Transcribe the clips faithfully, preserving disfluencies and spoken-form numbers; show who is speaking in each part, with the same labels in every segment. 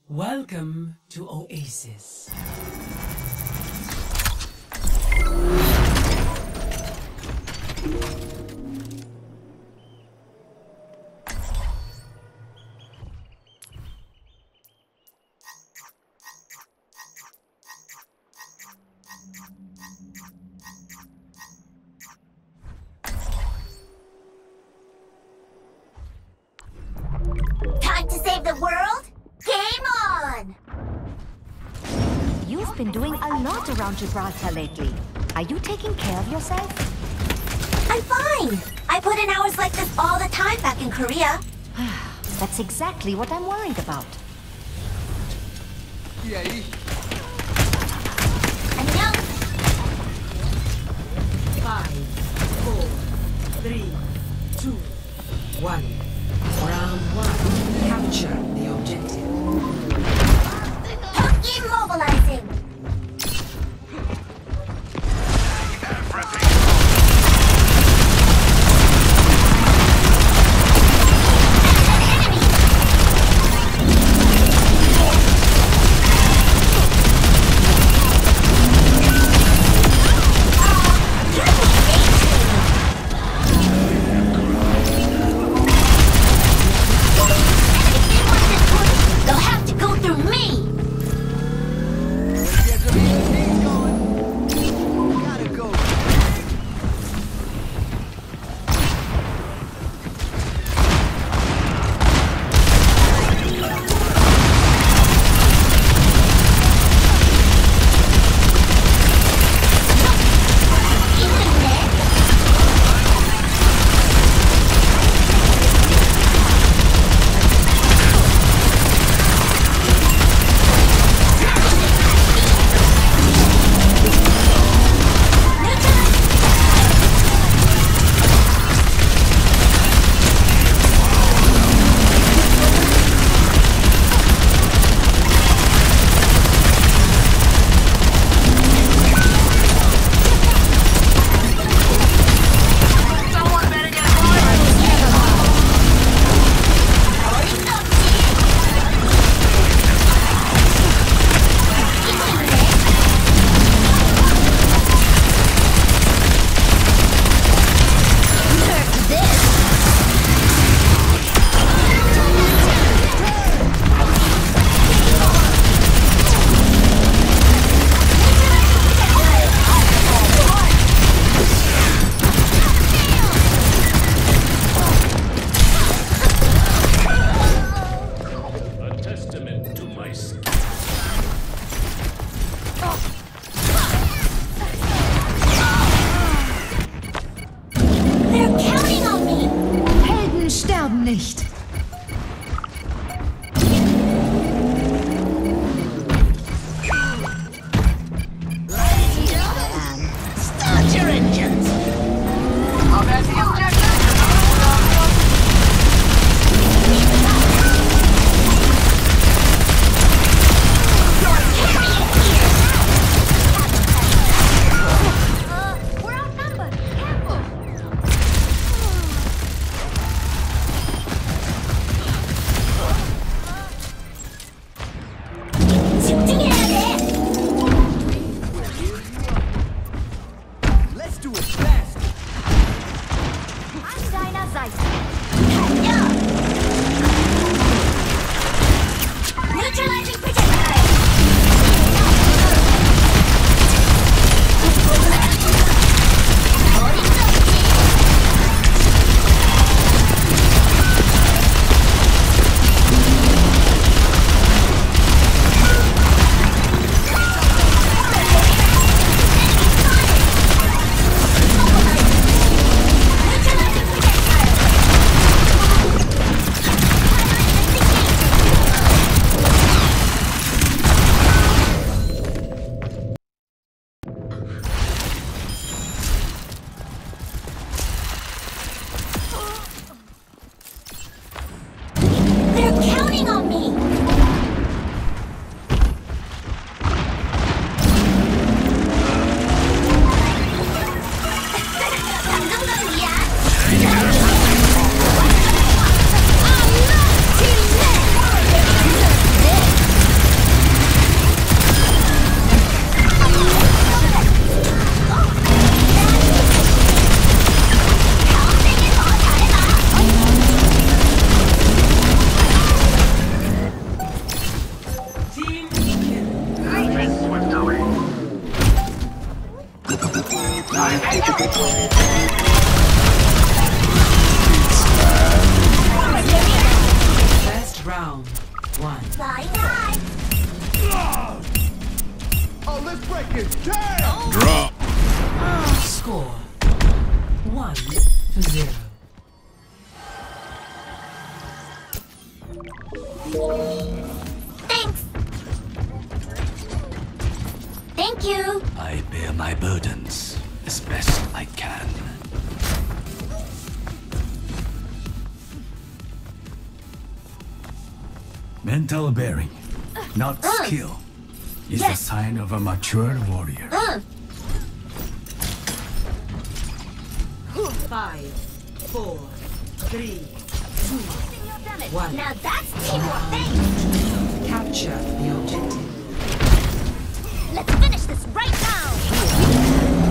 Speaker 1: Welcome to Oasis.
Speaker 2: Time to save the world? Game on!
Speaker 3: You've been doing a lot around Gibraltar lately. Are you taking care of yourself?
Speaker 2: I'm fine! I put in hours like this all the time back in Korea.
Speaker 3: That's exactly what I'm worried about.
Speaker 4: E aí?
Speaker 2: 안녕!
Speaker 1: Five, four, three, two, one. Round one. Capture the objective.
Speaker 2: Hook immobilizing! Enemy
Speaker 1: Round one.
Speaker 2: Flying high.
Speaker 4: Oh, let's break it down!
Speaker 5: Drop.
Speaker 1: Score one to zero.
Speaker 2: Thanks. Thank you.
Speaker 5: I bear my burdens as best I can. Mental bearing, not
Speaker 2: Uh.
Speaker 5: skill, is
Speaker 2: Yes.
Speaker 5: the sign of a mature warrior.
Speaker 2: Uh,
Speaker 1: Five, four, three, two, one.
Speaker 2: now that's teamwork. Thanks.
Speaker 1: Capture the objective.
Speaker 2: Let's finish this right now.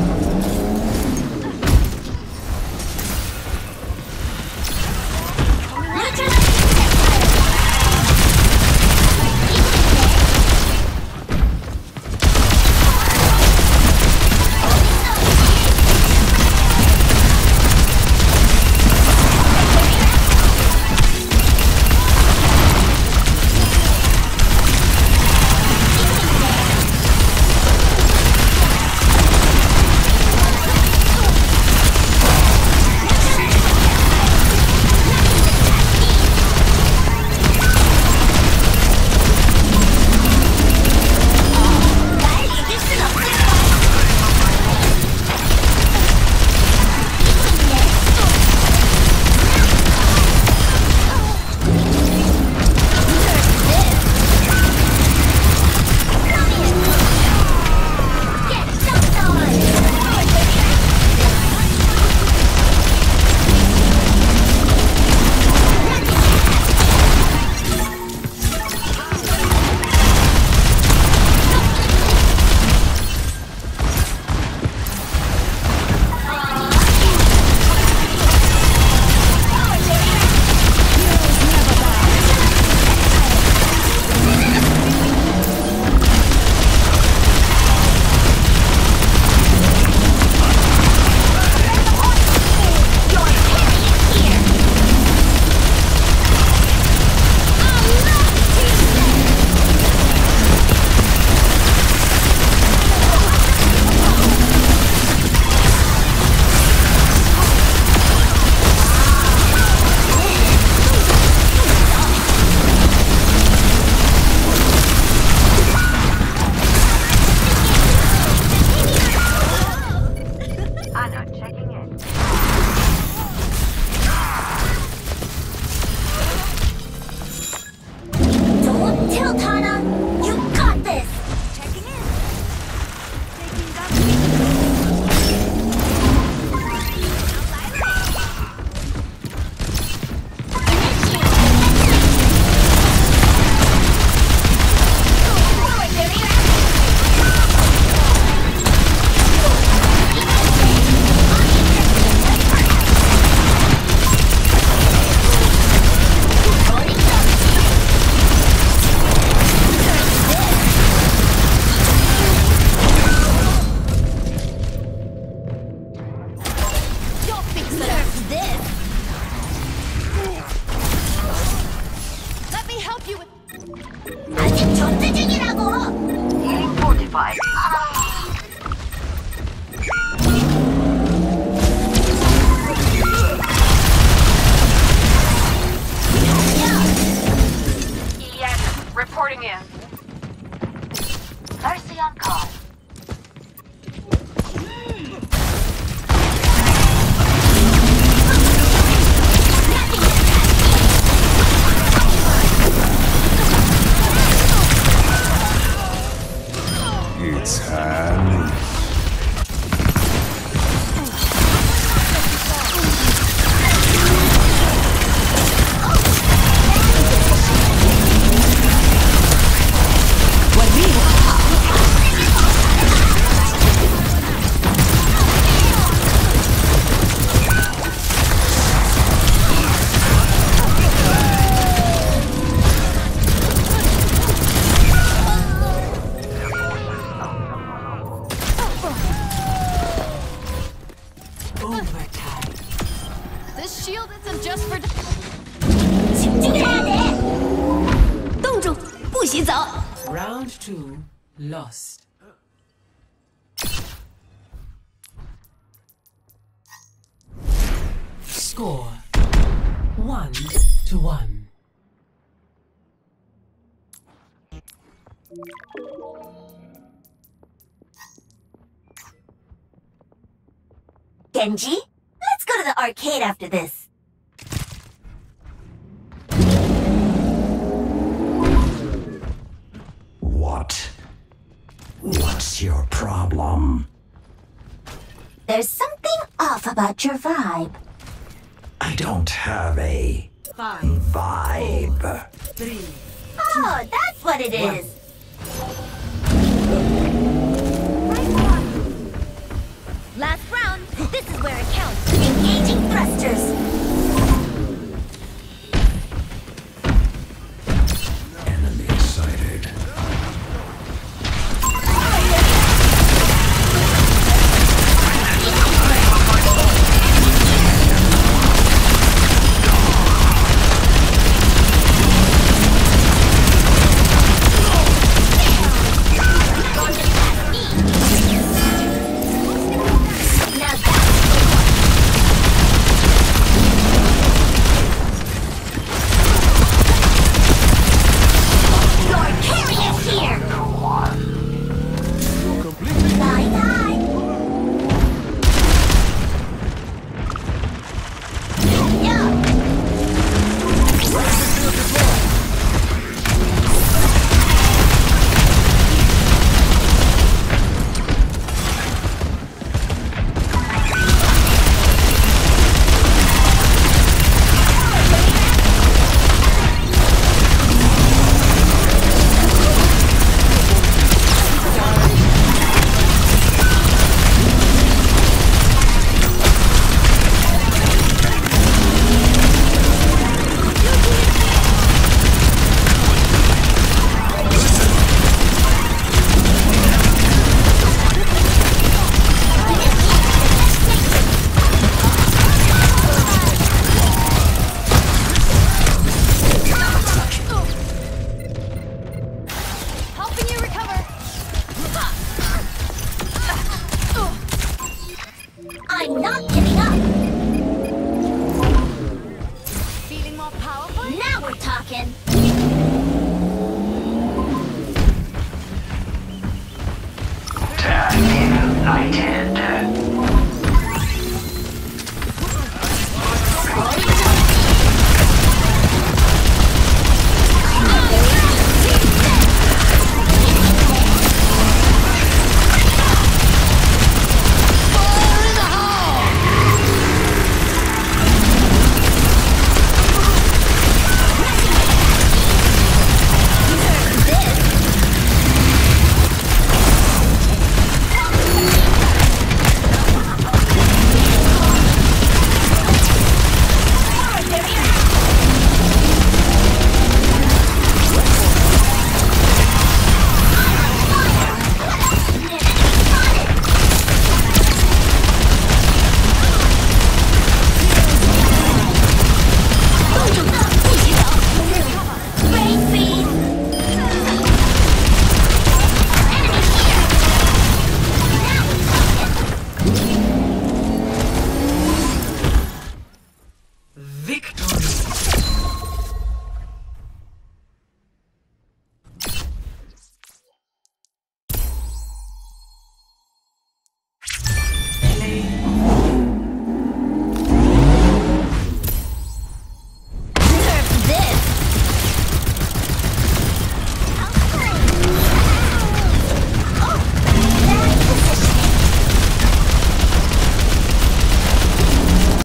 Speaker 2: 起走。
Speaker 1: Round two lost. Score one to one.
Speaker 2: Genji, let's go to the arcade after this.
Speaker 6: What? What's your problem?
Speaker 2: There's something off about your vibe.
Speaker 6: I don't have a
Speaker 1: Five,
Speaker 6: vibe.
Speaker 1: three,
Speaker 2: Oh, that's what it is.
Speaker 3: Last round. This is where it counts.
Speaker 2: Engaging thrusters.